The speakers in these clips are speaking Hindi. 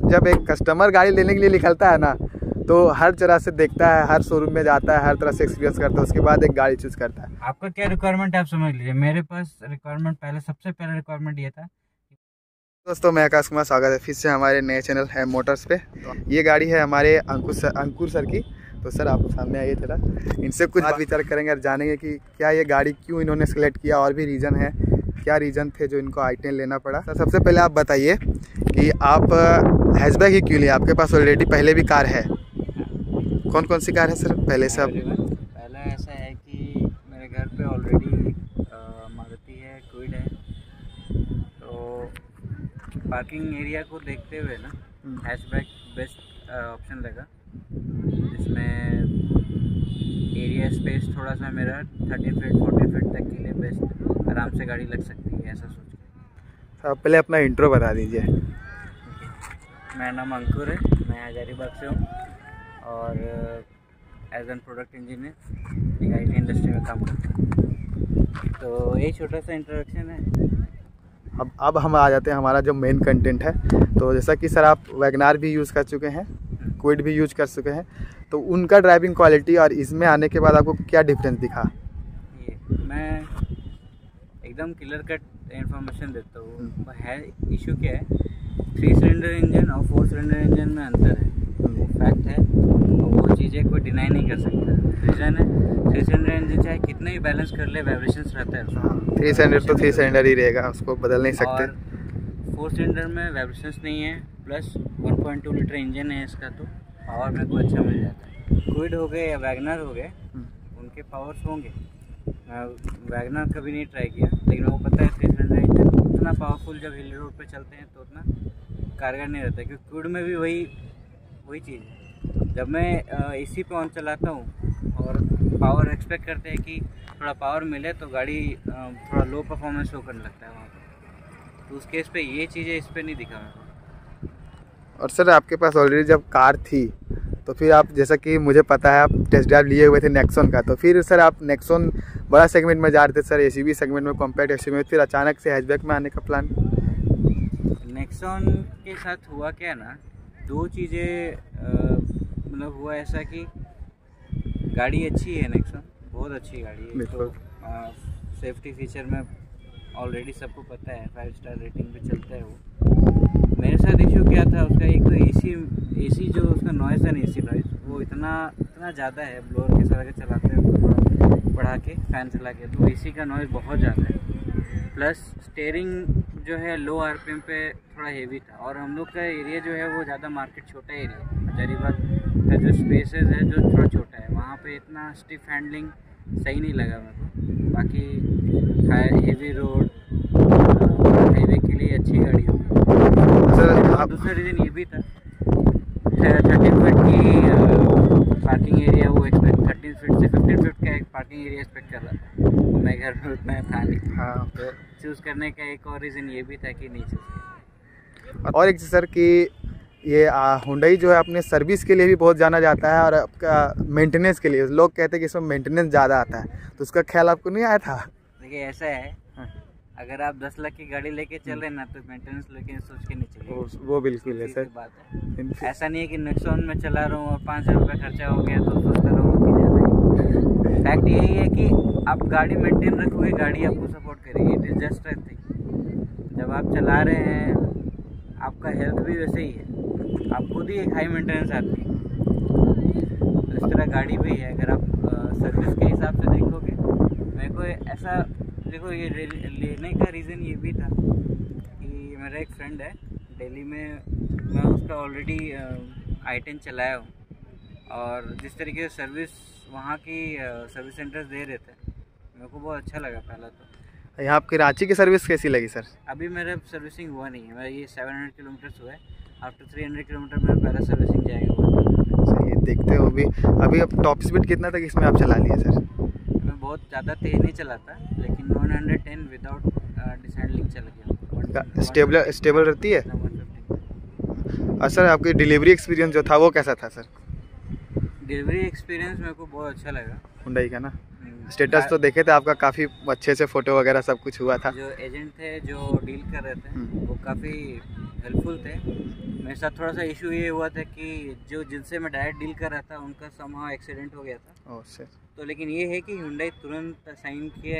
जब एक कस्टमर गाड़ी लेने के लिए निकलता है ना, तो हर तरह से देखता है, हर शोरूम में जाता है, हर तरह से एक्सपीरियंस करता है, उसके बाद एक गाड़ी चूज करता है। आपका क्या रिक्वायरमेंट है आप समझ लीजिए। मेरे पास रिक्वायरमेंट पहले, सबसे पहला रिक्वायरमेंट ये था। दोस्तों मैं आकाश कुमार, स्वागत है फिर से हमारे नए चैनल है मोटर्स पे। ये गाड़ी है हमारे अंकुर सर की। तो सर आप सामने आइए जरा, इनसे कुछ बात विचार करेंगे और जानेंगे कि क्या ये गाड़ी क्यों इन्होंने सेलेक्ट किया, और भी रीज़न है, क्या रीज़न थे जो इनको i10 लेना पड़ा। सर सबसे पहले आप बताइए कि आप हैचबैक ही क्यों लिए, आपके पास ऑलरेडी पहले भी कार है। कौन कौन सी कार है सर पहले से? आप पहला ऐसा है कि मेरे घर पे ऑलरेडी मारुति है, क्विड है, तो पार्किंग एरिया को देखते हुए ना हैचबैक बेस्ट ऑप्शन लगा, जिसमें एरिया स्पेस थोड़ा सा मेरा 13 फीट 14 फीट तक के लिए बेस्ट आराम से गाड़ी लग सकती है, ऐसा सोच के। आप पहले अपना इंट्रो बता दीजिए। मेरा नाम अंकुर है, मैं हजारीबाग से हूँ और एज एन प्रोडक्ट इंजीनियर एक IT इंडस्ट्री में काम करता हूँ। तो यही छोटा सा इंट्रोडक्शन है। अब हम आ जाते हैं हमारा जो मेन कंटेंट है। तो जैसा कि सर आप वैगनार भी यूज़ कर चुके हैं, क्विड भी यूज कर चुके हैं, तो उनका ड्राइविंग क्वालिटी और इसमें आने के बाद आपको क्या डिफरेंस दिखा? ये मैं एकदम क्लियर कट इंफॉर्मेशन देता हूँ। है इशू क्या है, 3 सिलेंडर इंजन और 4 सिलेंडर इंजन में अंतर है, वो फैक्ट है और वो चीज़ें कोई डिनाई नहीं कर सकता। रीज़न है 3 सिलेंडर इंजन चाहे कितना ही बैलेंस कर ले, वाइब्रेशंस रहता है उसमें। 3 सिलेंडर तो 3 सिलेंडर ही रहेगा, उसको बदल नहीं सकते। 4 सिलेंडर में वाइब्रेशंस नहीं है, प्लस 1.2 लीटर इंजन है इसका, तो पावर मेरे को अच्छा मिल जाता है। क्विड हो गए या वैगनर हो गए, उनके पावर्स होंगे। वैगनर कभी नहीं ट्राई किया, लेकिन वो पता है 3 सिलेंडर इंजन उतना पावरफुल जब हिल रोड पे चलते हैं तो उतना कारगर नहीं रहता है, क्योंकि क्विड में भी वही चीज़ है। जब मैं AC पे ऑन चलाता हूँ और पावर एक्सपेक्ट करते हैं कि थोड़ा पावर मिले, तो गाड़ी थोड़ा लो परफॉर्मेंस शो करने लगता है वहाँ पर। तो उस केस पे ये चीज़ें इस पर नहीं दिखा मेरे को। और सर आपके पास ऑलरेडी जब कार थी, तो फिर आप, जैसा कि मुझे पता है, आप टेस्ट ड्राइव लिए हुए थे नेक्सॉन का, तो फिर सर आप नेक्सॉन बड़ा सेगमेंट में जा रहे थे सर, SUV सेगमेंट में, कॉम्पैक्ट SUV में, फिर अचानक से हैचबैक में आने का प्लान? नेक्सॉन के साथ हुआ क्या ना, दो चीज़ें मतलब हुआ ऐसा कि गाड़ी अच्छी है, नेक्सॉन बहुत अच्छी गाड़ी है, तो सेफ्टी फीचर में ऑलरेडी सबको पता है, 5 स्टार रेटिंग पे चलता है वो। मेरे साथ इशू क्या था उसका, एक तो AC जो उसका नॉइज़ है ना, AC नॉइज़ वो इतना ज़्यादा है, ब्लोअर के साथ अगर चलाते हैं बढ़ा के फैन चला के, तो AC का नॉइज़ बहुत ज़्यादा है। प्लस स्टीयरिंग जो है लो RPM पे थोड़ा हेवी था, और हम लोग का एरिया जो है वो ज़्यादा मार्केट छोटा एरिया है, हजारीबाग का जो स्पेसेस है जो थोड़ा छोटा है, वहाँ पे इतना स्टिफ हैंडलिंग सही नहीं लगा मेरे को। बाकी हेवी रोड हाईवे के लिए अच्छी गाड़ी होगी सर। दूसरा रीज़न ये भी था, 13 फीट की पार्किंग एरिया वो एक्सपेक्ट, 13 फीट से 15 फीट का एक पार्किंग एरिया एक्सपेक्ट कर रहा था, तो मैं घर में उतना था नहीं। हाँ, तो चूज़ करने का एक और रीज़न ये भी था कि नहीं चूज़। और एक चीज़ सर कि ये हुंडई जो है अपने सर्विस के लिए भी बहुत जाना जाता है, और आपका मेंटेनेंस के लिए लोग कहते हैं कि इसमें मेंटेनेंस ज़्यादा आता है, तो उसका ख्याल आपको नहीं आया था? देखिए ऐसा है, अगर आप 10 लाख की गाड़ी लेके चल रहे हैं ना, तो मेंटेनेंस लेके सोच के नहीं चलिए। वो बिल्कुल है सर, बात है। ऐसा नहीं है कि नेक्सॉन में चला रहा हूँ और 5,000 रुपये खर्चा हो गया तो सोचता रहूँगा कि ज़्यादा। फैक्ट यही है कि आप गाड़ी मेंटेन रखोगे, गाड़ी आपको सपोर्ट करेगी। It is just a thing. जब आप चला रहे हैं, आपका हेल्थ भी वैसे ही है, आप खुद ही एक हाई मेंटेनेंस आती है, तो इस तरह गाड़ी भी है। अगर आप सर्विस के हिसाब से देखोगे, मेरे को ऐसा देखो, ये लेने का रीज़न ये भी था कि मेरा एक फ्रेंड है दिल्ली में, मैं उसका ऑलरेडी i10 चलाया हूँ, और जिस तरीके से सर्विस वहाँ की सर्विस सेंटर्स दे रहे थे, मेरे को बहुत अच्छा लगा। पहला तो यहाँ आपकी रांची की सर्विस कैसी लगी सर? अभी मेरा सर्विसिंग हुआ नहीं है, मेरा ये 700 किलोमीटर्स हुआ है, आफ्टर 300 किलोमीटर मेरा पहला सर्विसिंग जाएगा। सही, देखते हो अभी अब टॉप स्पीड कितना तक इसमें आप चला लिए सर? मैं बहुत ज़्यादा तेज़ नहीं चलाता, लेकिन 110 विदाउट डिसैंडलिंग चल गया। स्टेबल रहती है? और सर आपकी डिलीवरी एक्सपीरियंस जो था वो कैसा था सर? डिलीवरी एक्सपीरियंस मेरे को बहुत अच्छा लगा हुंडई का ना। स्टेटस तो देखे थे आपका, काफ़ी अच्छे से फ़ोटो वगैरह सब कुछ हुआ था। जो एजेंट थे जो डील कर रहे थे वो काफ़ी हेल्पफुल थे। मेरे साथ थोड़ा सा इशू ये हुआ था कि जो जिनसे मैं डायरेक्ट डील कर रहा था उनका समहाउ एक्सीडेंट हो गया था। Oh shit. तो लेकिन ये है कि Hyundai तुरंत साइन किया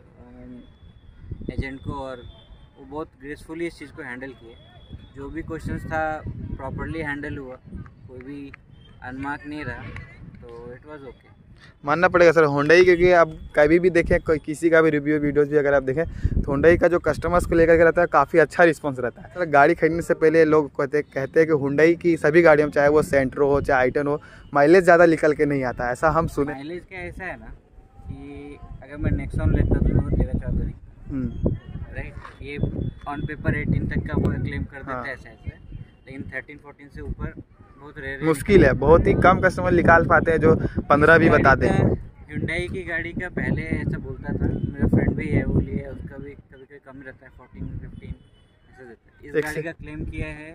एक एजेंट को और वो बहुत ग्रेसफुली इस चीज़ को हैंडल किए। जो भी क्वेश्चंस था प्रॉपर्ली हैंडल हुआ, कोई भी अनमार्क नहीं रहा, तो इट वाज ओके। मानना पड़ेगा सर Hyundai, क्योंकि आप कभी भी देखें कोई किसी का भी रिव्यू वीडियोस भी अगर आप देखें तो Hyundai का जो कस्टमर्स को लेकर के रहता है काफ़ी अच्छा रिस्पांस रहता है। सर गाड़ी खरीदने से पहले लोग कहते हैं कि Hyundai की सभी गाड़ियों में, चाहे वो सेंट्रो हो चाहे आई-10 हो, माइलेज ज़्यादा निकल के नहीं आता, ऐसा हम सुने। माइलेज का ऐसा है ना कि अगर मैं नेक्सॉन लेता तो मेरे को 13-14 दिखता, राइट। ये ऑन पेपर 18 तक का वो क्लेम कर देता है ऐसे, लेकिन 13-14 से ऊपर बहुत रेयर, मुश्किल है, बहुत ही कम कस्टमर निकाल पाते हैं जो 15 भी बताते हैं। Hyundai की गाड़ी का पहले ऐसा बोलता था, मेरा फ्रेंड भी है वो लिए, उसका भी कभी कभी कम रहता है 14-15 ऐसा देता है। इस गाड़ी का क्लेम किया है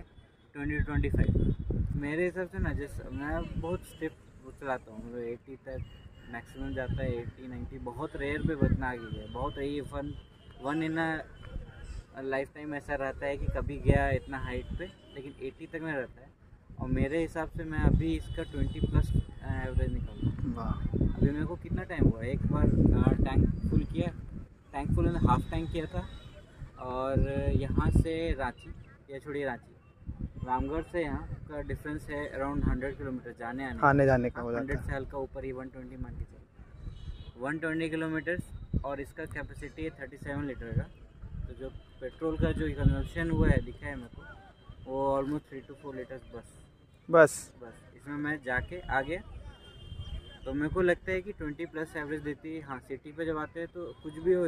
20-25। मेरे हिसाब से ना, जैसे मैं बहुत स्टेप चलाता हूँ, मतलब 80 तक मैक्सिमम जाता है, 80-90 बहुत रेयर पे बचना आ गया है। बहुत रही वन इन लाइफ टाइम ऐसा रहता है कि कभी गया इतना हाइट पे, लेकिन 80 तक में रहता है। और मेरे हिसाब से मैं अभी इसका 20+ एवरेज निकालूँ। अभी मेरे को कितना टाइम हुआ, एक बार टैंक फुल किया, टैंक फुल में हाफ टैंक किया था, और यहाँ से रांची, या छोड़िए रांची, रामगढ़ से यहाँ का डिफरेंस है अराउंड 100 किलोमीटर आने जाने का हो जाता है। 100 से हल्का ऊपर ही 120 मान के चलो, 120 किलोमीटर, और इसका कैपेसिटी है 37 लीटर का। तो जो पेट्रोल का जो कंजम्पशन हुआ है दिखा है मेरे को, वो ऑलमोस्ट 3 to 4 लीटर्स बस। इसमें मैं जाके आ गया तो मेरे को लगता है कि 20+ एवरेज देती है। हाँ, सिटी पे जब आते हैं तो कुछ भी हो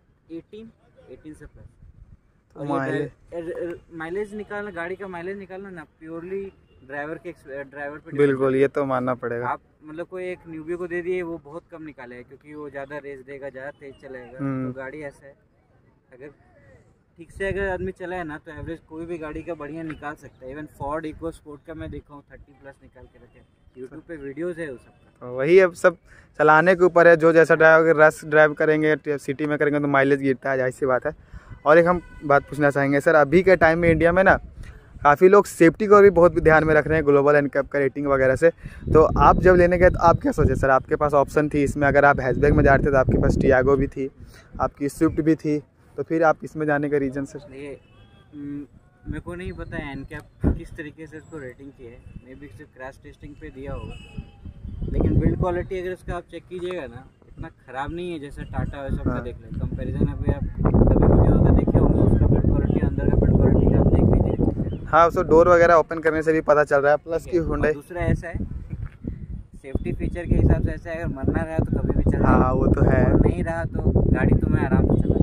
18 से प्लस। माइलेज निकालना, गाड़ी का माइलेज निकालना ना प्योरली ड्राइवर पे बिल्कुल, ये तो मानना पड़ेगा। आप मतलब कोई एक न्यूबी को दे दिए, वो बहुत कम निकालेगा क्योंकि वो ज़्यादा रेस देगा, ज़्यादा तेज चलाएगा। तो गाड़ी ऐसा है, अगर ठीक से अगर आदमी चलाए ना तो एवरेज कोई भी गाड़ी का बढ़िया निकाल सकता है। इवन फोर्ड इको स्पोर्ट का मैं देखा हूँ 30+ निकाल के रखे, यूट्यूब पे वीडियोस है उस सबका। तो वही अब सब चलाने के ऊपर है, जो जैसा ड्राइव, रश ड्राइव करेंगे, सिटी में करेंगे तो माइलेज गिरता है, जाहिर सी बात है। और एक हम बात पूछना चाहेंगे सर, अभी के टाइम में इंडिया में ना काफ़ी लोग सेफ्टी को भी बहुत ध्यान में रख रहे हैं, ग्लोबल एनकैप का रेटिंग वगैरह से। तो आप जब लेने गए तो आप क्या सोचे सर? आपके पास ऑप्शन थी इसमें, अगर आप हैचबैक में जा रहे थे तो आपके पास टियागो भी थी, आपकी स्विफ्ट भी थी, तो फिर आप इसमें जाने का रीज़न सर? ये मेरे को नहीं पता है एनकैप किस तरीके से इसको रेटिंग की है, मे बी सिर्फ क्रैश टेस्टिंग पे दिया होगा, लेकिन बिल्ड क्वालिटी अगर इसका आप चेक कीजिएगा ना, इतना ख़राब नहीं है जैसे टाटा और सब का देख लें कंपैरिजन। अभी आप कभी वीडियो का देखे होंगे, उसका बिल्ड क्वालिटी, अंदर का बिल्ड क्वालिटी का आप देख लीजिए। हाँ, उसको डोर वगैरह ओपन करने से भी पता चल रहा है। प्लस की Hyundai दूसरा ऐसा है, सेफ्टी फीचर के हिसाब से ऐसा है, अगर मरना रहा तो कभी भी चला। हाँ, वो तो है। नहीं रहा तो गाड़ी तो मैं आराम से चला,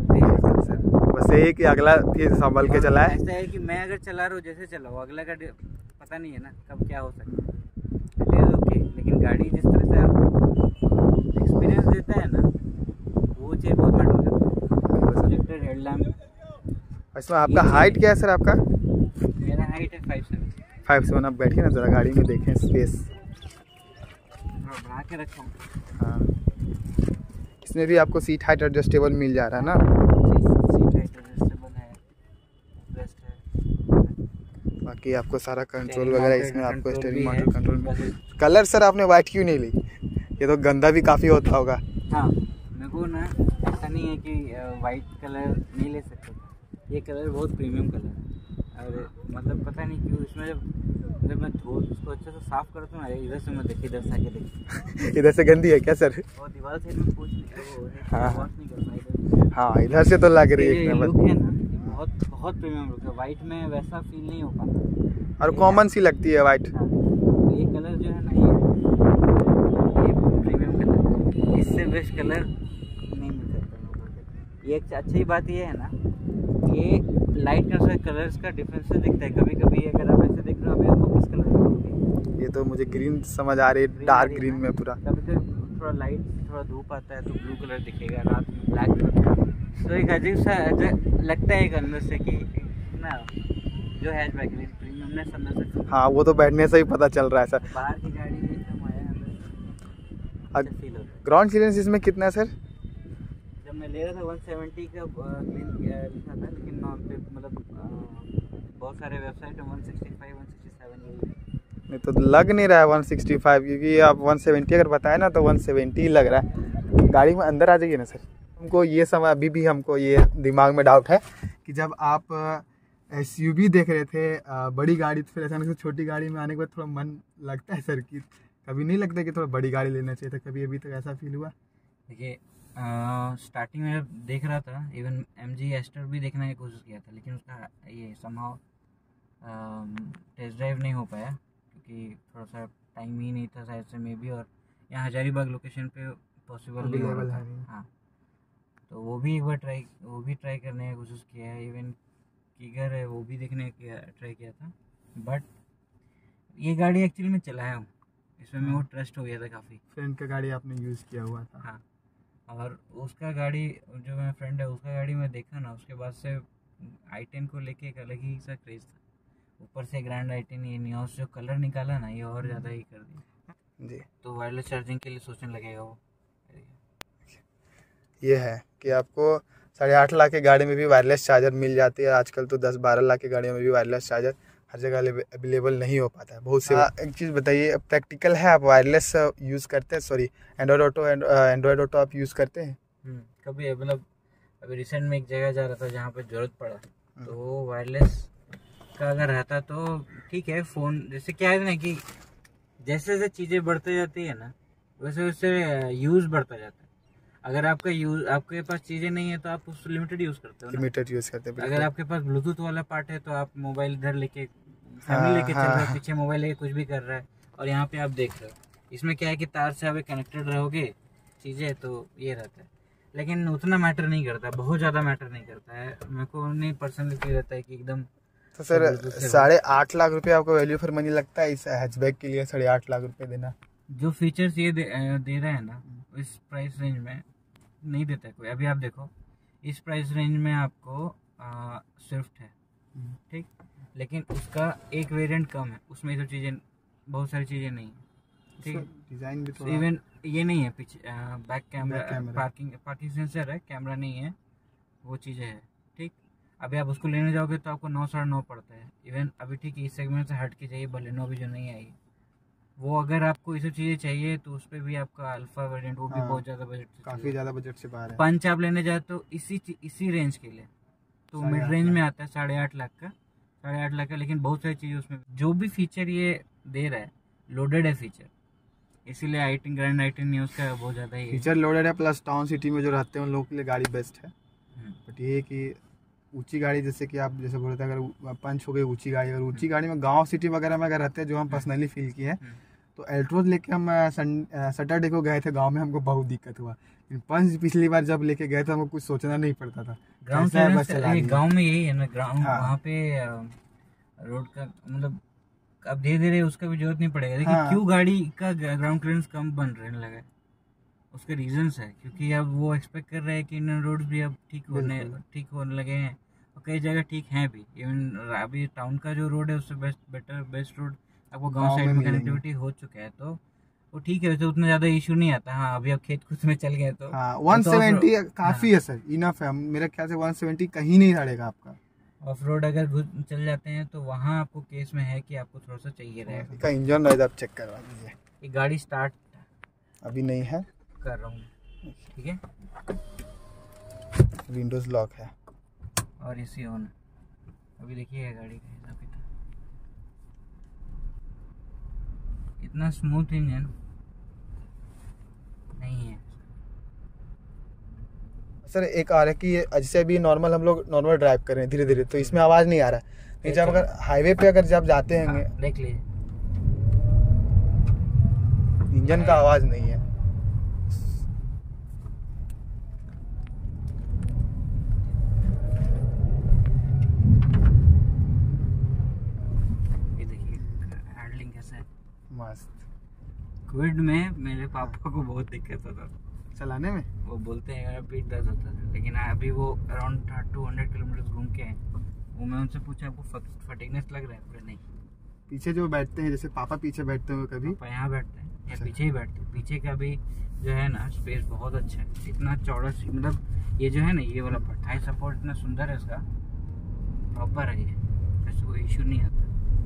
बस यही कि अगला फिर संभल के चलाए। ऐसा है कि मैं अगर चला रहा हूँ जैसे चलाऊँ, अगला का पता नहीं है ना कब क्या हो सकता है, इट इज़ ओके। लेकिन गाड़ी जिस तरह से आपको एक्सपीरियंस देता है ना, वो चीज़ बहुत मैटर करता है। Projected headlamp. इसमें आपका हाइट क्या है सर? आपका? मेरा हाइट है 5'7". 5'7". आप बैठिए ना ज़रा, गाड़ी में देखें स्पेस बढ़ा के रखा हूँ। हाँ, इसमें भी आपको सीट हाइट एडजस्टेबल मिल जा रहा है ना? सीट हाइट एडजस्टेबल है, रेस्ट है, बाकी आपको सारा कंट्रोल वगैरह इसमें, आपको steering mounted control. Colour sir आपने वाइट क्यों नहीं ली? ये तो गंदा भी काफ़ी होता होगा। हाँ, मेरे को ना ऐसा नहीं है कि वाइट कलर नहीं ले सकते, ये कलर बहुत प्रीमियम कलर है। और मतलब पता नहीं क्यों इसमें जब मैं धो उसको अच्छे से साफ करता हूँ, इधर से मैं देखिए, इधर से आके देखिए इधर से गंदी है क्या सर? और दीवार से में पूछ हाँ नहीं करता, हाँ, इधर से तो लग रही है। ये लुक है ना, बहुत बहुत प्रीमियम लुक है। वाइट में वैसा फील नहीं हो पाता, और कॉमन सी लगती है वाइट। ये कलर जो है ना, ये प्रीमियम कलर, इससे बेस्ट कलर नहीं मिल सकता। ये एक अच्छी बात ये है ना, ये लाइट के कलर्स का डिफरेंस दिखता है। कभी कभी अगर आप ऐसे देख रहे हो, अभी आपको किस कलर का, ये तो मुझे ग्रीन समझ आ रही है, डार्क ग्रीन में पूरा। कभी कभी थोड़ा लाइट, थोड़ा धूप आता है तो ब्लू कलर दिखेगा, रात में ब्लैक कलर। तो एक अजीब सा लगता है एक अंदर से कि ना, जो हैचबैक प्रीमियमनेस अंदर से। हाँ, वो तो बैठने से ही पता चल रहा है सर। बाहर की गाड़ी एकदम आया अंदर। फील होता है। ग्राउंड क्लियरेंस इसमें कितना है सर? जब मैं ले रहा था 170 का लिखा था, लेकिन नॉन पे मतलब बहुत सारे वेबसाइट में 165 167 यही। नहीं तो लग नहीं रहा है 165, क्योंकि आप 170 अगर बताए ना तो 170 लग रहा है। गाड़ी में अंदर आ जाइए ना सर। हमको ये समय अभी भी हमको ये दिमाग में डाउट है कि जब आप SUV देख रहे थे बड़ी गाड़ी, तो फिर अचानक से छोटी गाड़ी में आने के बाद थोड़ा मन लगता है सर कि कभी नहीं लगता कि थोड़ा बड़ी गाड़ी लेना चाहिए था? कभी अभी तक ऐसा फील हुआ? देखिए स्टार्टिंग में देख रहा था, इवन MG एस्टर भी देखने की कोशिश किया था, लेकिन उसका ये समहाउ टेस्ट ड्राइव नहीं हो पाया, क्योंकि थोड़ा सा टाइम ही नहीं था शायद से मे बी, और यहाँ हजारीबाग लोकेशन पे पॉसिबल नहीं हो रहा था। हाँ, तो वो भी एक बार ट्राई करने की कोशिश किया है। इवन कीगर है वो भी देखने की ट्राई किया था, बट ये गाड़ी एक्चुअली मैं चलाया हूँ, इसमें मेरे को ट्रस्ट हो गया था काफ़ी। फ्रेंड का गाड़ी आपने यूज़ किया हुआ था? हाँ, और उसका गाड़ी जो मेरा फ्रेंड है उसका गाड़ी मैं देखा ना, उसके बाद से i10 को लेके एक अलग ही सा क्रेज था। ऊपर से ग्रैंड i10 ये नियोस जो कलर निकाला ना, ये और ज़्यादा ही कर दिया जी। तो वायरलेस चार्जिंग के लिए सोचने लगेगा वो। ये है कि आपको 8.5 लाख की गाड़ी में भी वायरलेस चार्जर मिल जाती है। आजकल तो 10-12 लाख की गाड़ियों में भी वायरलेस चार्जर हर जगह अवेलेबल नहीं हो पाता है बहुत से। एक चीज़ बताइए, प्रैक्टिकल है, आप वायरलेस यूज़ करते हैं? सॉरी, एंड्रॉयड ऑटो आप यूज़ करते हैं? कभी मतलब अभी रिसेंट में एक जगह जा रहा था जहाँ पे ज़रूरत पड़ा, तो वायरलेस का अगर रहता तो ठीक है। फ़ोन जैसे क्या है ना कि जैसे जैसे चीज़ें बढ़ते जाती है ना, वैसे वैसे यूज़ बढ़ता जाता है। अगर आपके पास चीज़ें नहीं है तो आप उस लिमिटेड यूज़ करते हो, लिमिटेड यूज़ करते हैं। अगर आपके पास ब्लूटूथ वाला पार्ट है तो आप मोबाइल इधर लेके फैमिली लेके चल रहे हो, पीछे मोबाइल लेके कुछ भी कर रहा है, और यहाँ पे आप देख रहे हो। इसमें क्या है कि तार से आप कनेक्टेड रहोगे चीज़ें, तो ये रहता है। लेकिन उतना मैटर नहीं करता, बहुत ज़्यादा मैटर नहीं करता है। मेरे को नहीं पर्सनली फील रहता है कि एकदम। तो सर 8.5 लाख रुपये आपको वैल्यू फॉर मनी लगता है इस हैचबैक के लिए? 8.5 लाख रुपये देना, जो फीचर्स ये दे रहा है ना, इस प्राइस रेंज में नहीं देता है कोई। अभी आप देखो, इस प्राइस रेंज में आपको स्विफ्ट है, ठीक, लेकिन उसका एक वेरिएंट कम है, उसमें सब चीज़ें, बहुत सारी चीज़ें नहीं है, ठीक है। डिज़ाइन भी थोड़ा इवन ये नहीं है पीछे बैक कैमरा, पार्किंग सेंसर है, कैमरा नहीं है, वो चीज़ें है, ठीक। अभी आप उसको लेने जाओगे तो आपको 9 साढ़े 9 पड़ता है। इवन अभी ठीक है, इस सेगमेंट से हट के चाहिए बलेनो भी जो नहीं आई, वो अगर आपको ये सब चीज़ें चाहिए तो उस पर भी आपका अल्फा वेरिएंट, वो भी बहुत ज़्यादा बजट, काफ़ी ज़्यादा बजट से बाहर है। पंच आप लेने जाए तो इसी रेंज के लिए तो मिड रेंज में आता है 8.5 लाख का, 8.5 लाख का। लेकिन बहुत सारी चीज़ें उसमें, जो भी फीचर ये दे रहा है लोडेड है फीचर, इसीलिए i10 ग्रैंड i10 न्यूज़ का बहुत ज़्यादा ही फीचर लोडेड है। प्लस टाउन सिटी में जो रहते हैं उन लोगों के लिए गाड़ी बेस्ट है। बट ये कि ऊंची गाड़ी, जैसे कि आप जैसे बोलते हैं, अगर पंच हो गई ऊंची गाड़ी, अगर ऊंची गाड़ी में गांव सिटी वगैरह में अगर रहते हैं, जो हम पर्सनली फील किए हैं, तो एल्ट्रोज लेके हम सैटरडे को गए थे गांव में, हमको बहुत दिक्कत हुआ। पंच पिछली बार जब लेके गए थे हमको कुछ सोचना नहीं पड़ता था। गाँव में यही है ना, ग्राउंड वहाँ पे रोड का मतलब अब धीरे धीरे उसका भी जरूरत नहीं पड़ेगा। लेकिन क्यों गाड़ी का ग्राउंड क्लियरेंस कम बन रहने लगा है, उसके रीजंस है, क्योंकि अब वो एक्सपेक्ट कर रहे हैं कि इंडियन रोड्स भी अब ठीक होने लगे हैं, और कई जगह ठीक हैं भी। इवन अभी टाउन का जो रोड है उससे बेस्ट रोड आपको गांव साइड में कनेक्टिविटी हो चुका है, तो वो ठीक है, वैसे उतना ज़्यादा इशू नहीं आता। हाँ, अभी आप खेत खुद में चल गए तो 170 काफ़ी है सर, इनफ है। मेरे ख्याल से 170 कहीं नहीं लड़ेगा आपका। ऑफ रोड अगर चल जाते हैं तो वहाँ आपको केस में है कि आपको थोड़ा सा चाहिए रहेगा। इसका इंजन नॉइज आप चेक करवा दीजिए। ये गाड़ी स्टार्ट अभी नहीं है, कर रहा हूँ, ठीक है। विंडोज लॉक है और एसी ऑन। अभी देखिए गाड़ी का हिसाब कितना, इतना स्मूथ इंजन नहीं है सर। एक आ रहा है कि जैसे अभी नॉर्मल हम लोग नॉर्मल ड्राइव कर रहे हैं धीरे धीरे, तो इसमें आवाज़ नहीं आ रहा है। नहीं, जब अगर हाईवे पे अगर जब जाते हैं, देख लीजिए इंजन का आवाज़ नहीं है। ये देखिए हैंडलिंग कैसा है, मस्त। कोविड में मेरे पापा को बहुत दिक्कत होता था चलाने में, वो बोलते हैं मेरा पीठ दर्द होता था। लेकिन अभी वो अराउंड 200 किलोमीटर घूम के आए, वो मैं उनसे पूछा आपको फटीगनेस लग रहा है? नहीं। पीछे जो बैठते हैं, जैसे पापा पीछे बैठते हुए, कभी यहाँ बैठते हैं या पीछे ही बैठते हैं। पीछे का भी जो है ना स्पेस बहुत अच्छा है, इतना चौड़ा मतलब ये जो है ना ये वाला थाई सपोर्ट इतना सुंदर है, इसका प्रॉपर है, ये ऐसे कोई इशू नहीं आता।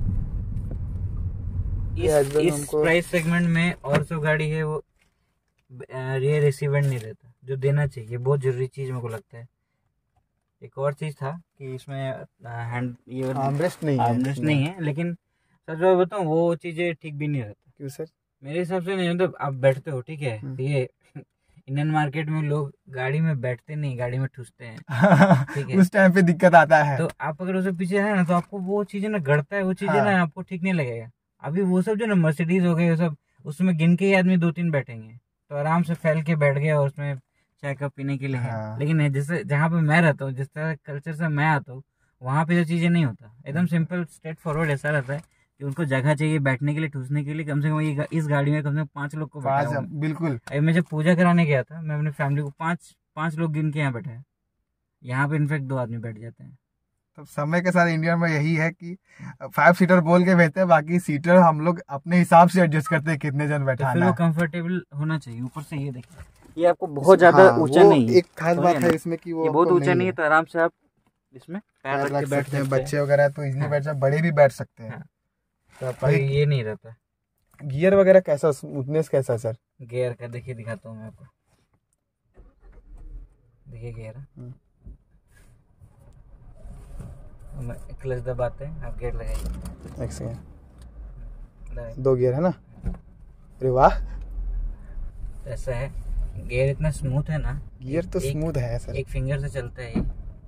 इस प्राइस सेगमेंट में और जो गाड़ी है वो रियर रिसीवेंट नहीं देता, जो देना चाहिए, बहुत जरूरी चीज मेरे को लगता है। एक और चीज था कि इसमें हैंड ये आर्मरेस्ट नहीं है, लेकिन सच बात बताऊं वो चीजें ठीक भी नहीं रहता। क्यों सर? मेरे हिसाब से नहीं, मतलब आप बैठते हो ठीक है, ये इंडियन मार्केट में लोग गाड़ी में बैठते नहीं, गाड़ी में ठूसते हैं ठीक है। उस टाइम पे दिक्कत आता है। तो आप अगर उससे पीछे है ना तो आपको वो चीजें ना गड़ता है, वो चीजें ना आपको ठीक नहीं लगेगा। अभी वो सब जो ना मर्सिडीज हो गए, वो सब उसमें गिन के ही आदमी 2-3 बैठेंगे तो आराम से फैल के बैठ गए और उसमें चाय कप पीने के लिए है। लेकिन जैसे जहाँ पे मैं रहता हूँ, जिस तरह कल्चर से मैं आता हूँ, वहाँ पे जो चीजें नहीं होता, एकदम सिंपल स्ट्रेट फॉरवर्ड ऐसा रहता है कि उनको जगह चाहिए बैठने के लिए, ठूसने के लिए। कम से कम इस गाड़ी में कम से कम 5 लोग को बैठा। बिल्कुल। मैं जब पूजा कराने गया था, मैं अपनी फैमिली को 5 लोग गिन के यहाँ बैठा है। यहाँ पे इनफेक्ट 2 आदमी बैठ जाते हैं। तो समय के साथ इंडिया में यही है कि 5 सीटर बोल के बैठते हैं, बाकी सीटर हम लोग अपने हिसाब से एडजस्ट करते हैं कितने जन बैठाना है। तो फिर वो कंफर्टेबल होना चाहिए। ऊपर से ये देखिए, ये आपको बहुत ज्यादा ऊंचा नहीं है। एक खास बात है इसमें कि वो बहुत ऊंचा नहीं है, तो आराम से आप इसमें पैर रख के बैठ सकते हैं। बच्चे वगैरह तो इजीली बैठ सकते, बड़े भी बैठ सकते हैं। तो ये नहीं रहता। गियर वगैरह कैसा, स्मूथनेस कैसा सर? गियर का देखिए, दिखाता हूँ मैं आपको। देखिए गियर, क्लच दबाते हैं, आप गियर लगाइए। एक सेकंड, 2 गियर है ना? अरे वाह, ऐसा है। गियर इतना स्मूथ है ना, गियर तो स्मूथ है सर, एक फिंगर से चलता है ये।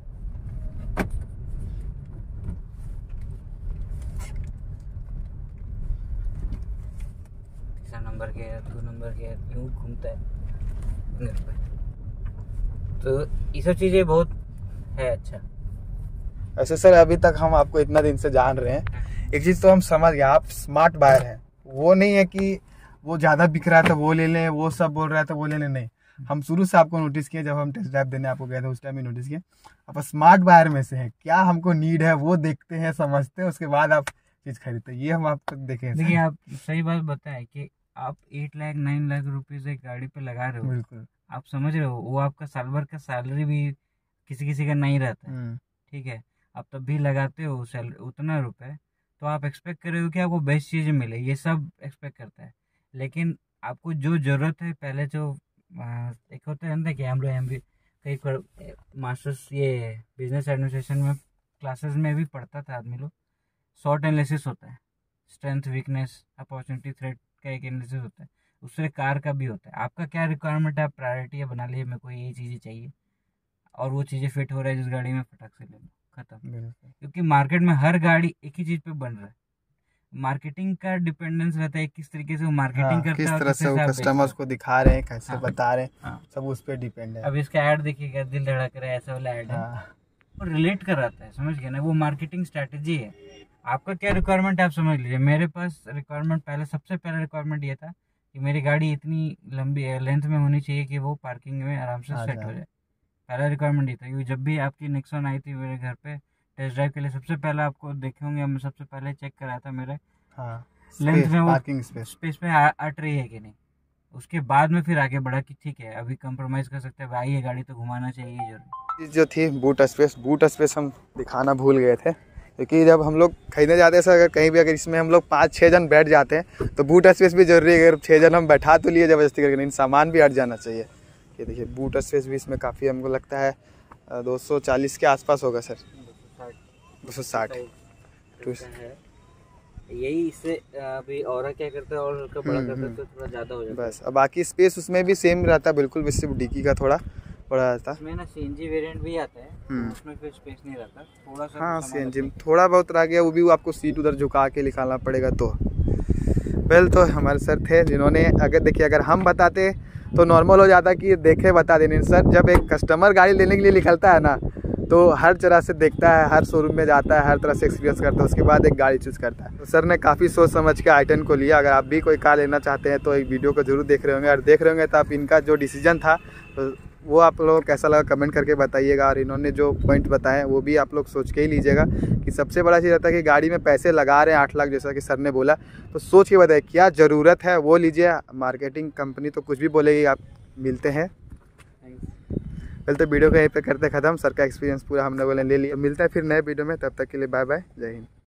तीसरा नंबर गियर, 2 नंबर गियर, यूं घूमता है फिंगर पे। तो ये सब चीजें बहुत है अच्छा। ऐसे सर अभी तक हम आपको इतना दिन से जान रहे हैं, एक चीज तो हम समझ गए, आप स्मार्ट बायर हैं। वो नहीं है कि वो ज्यादा बिक रहा है तो वो ले लें, वो सब बोल रहा है तो वो ले लें, नहीं। हम शुरू से आपको नोटिस किए, जब हम टेस्ट ड्राइव देने आपको गए थे उस टाइम ही नोटिस किए आप स्मार्ट बायर में से हैं। क्या हमको नीड है वो देखते हैं, समझते हैं, उसके बाद आप चीज खरीदते हैं। ये हम आपको देखें। देखिए, आप सही बात बताएं कि आप 8 लाख 9 लाख रुपीज एक गाड़ी पे लगा रहे हो। बिल्कुल, आप समझ रहे हो, वो आपका साल भर का सैलरी भी किसी का नहीं रहता, ठीक है। आप तब भी लगाते हो उतना रुपए, तो आप एक्सपेक्ट कर रहे हो कि आपको बेस्ट चीज़ें मिले, ये सब एक्सपेक्ट करता है। लेकिन आपको जो जरूरत है, पहले जो एक होता है ना कि हम लोग कई मास्टर्स ये बिजनेस एडमिनिस्ट्रेशन में क्लासेस में भी पढ़ता था आदमी लोग, शॉर्ट एनालिसिस होता है, स्ट्रेंथ वीकनेस अपॉर्चुनिटी थ्रेट का एक एनालिसिस होता है, उससे कार का भी होता है। आपका क्या रिक्वायरमेंट है, आप प्रायोरिटी बना लीजिए, मेरे को ये चीज़ें चाहिए और वो चीज़ें फिट हो रहा है जिस गाड़ी में, फटाक से ले लो, खत्म। क्योंकि मार्केट में हर गाड़ी एक ही चीज पे बन रहा है। मार्केटिंग का डिपेंडेंस रहता है, किस तरीके से वो मार्केटिंग करता है, किस तरह से वो कस्टमर्स को दिखा रहे हैं, कैसे बता रहे हैं, सब उस पे डिपेंड है। अब इसका ऐड देखिएगा, दिल धड़क रहा है, ऐसा वाला ऐड है, वो रिलेट कराता है, समझ गए ना, वो मार्केटिंग स्ट्रेटेजी है। आपका क्या रिक्वायरमेंट है आप समझ लीजिए। मेरे पास रिक्वायरमेंट सबसे पहला रिक्वायरमेंट ये था कि मेरी गाड़ी इतनी लंबी लेंथ में होनी चाहिए कि वो पार्किंग में आराम से सेट हो जाए। पहला रिक्वायरमेंट ये था, क्योंकि जब भी आपकी नेक्सॉन आई थी मेरे घर पे टेस्ट ड्राइव के लिए, सबसे पहले आपको देखे होंगे, मैं सबसे पहले चेक कराया था मेरे लेंथ में, वो पार्किंग स्पेस पे अट रही है कि नहीं। उसके बाद में फिर आगे बढ़ा कि ठीक है अभी कंप्रोमाइज़ कर सकते हैं भाई, ये गाड़ी तो घुमाना चाहिए जरूर। जो थी बूट स्पेस हम दिखाना भूल गए थे, क्योंकि जब हम लोग खरीदने जाते हैं सर, अगर कहीं भी अगर इसमें हम लोग 5-6 जन बैठ जाते हैं तो बूट स्पेस भी जरूरी है। अगर 6 जन हम बैठा तो लिए जबरदस्ती करके, नहीं, सामान भी हट जाना चाहिए। ये देखिए बूट स्पेस भी इसमें काफ़ी हमको लगता है 240 के आसपास होगा सर, 260 यही। इससे अभी और क्या करता है, और हल्का बड़ा करता है तो थोड़ा ज़्यादा हो जाता है बस। अब बाकी स्पेस उसमें भी सेम रहता है बिल्कुल, भी सिर्फ डिक्की का थोड़ा बड़ा रहता है। इसमें ना सीएनजी वेरिएंट भी आता है, उसमें फिर स्पेस नहीं रहता, थोड़ा सा। हाँ, सीएनजी में थोड़ा बहुत रह गया, वो भी आपको सीट उधर झुका के निकालना पड़ेगा। तो वेल, तो हमारे सर थे जिन्होंने, अगर देखिए अगर हम बताते तो नॉर्मल हो जाता कि देखे बता देने। सर जब एक कस्टमर गाड़ी लेने के लिए निकलता है ना, तो हर तरह से देखता है, हर शोरूम में जाता है, हर तरह से एक्सपीरियंस करता है, उसके बाद एक गाड़ी चूज़ करता है। तो सर ने काफ़ी सोच समझ के i10 को लिया। अगर आप भी कोई कार लेना चाहते हैं तो एक वीडियो को जरूर देख रहे होंगे, और देख रहे होंगे तो आप इनका जो डिसीजन था तो वो आप लोगों को कैसा लगा कमेंट करके बताइएगा। और इन्होंने जो पॉइंट बताए वो भी आप लोग सोच के ही लीजिएगा कि सबसे बड़ा चीज़ रहता है कि गाड़ी में पैसे लगा रहे हैं 8 लाख, जैसा कि सर ने बोला, तो सोच के बताइए क्या ज़रूरत है वो लीजिए। मार्केटिंग कंपनी तो कुछ भी बोलेगी। आप मिलते हैं, पहले तो वीडियो को यहीं पे करते ख़त्म। सर का एक्सपीरियंस पूरा हम लोगों ने ले लिया। मिलते हैं फिर नए वीडियो में, तब तक के लिए बाय बाय, जय हिंद।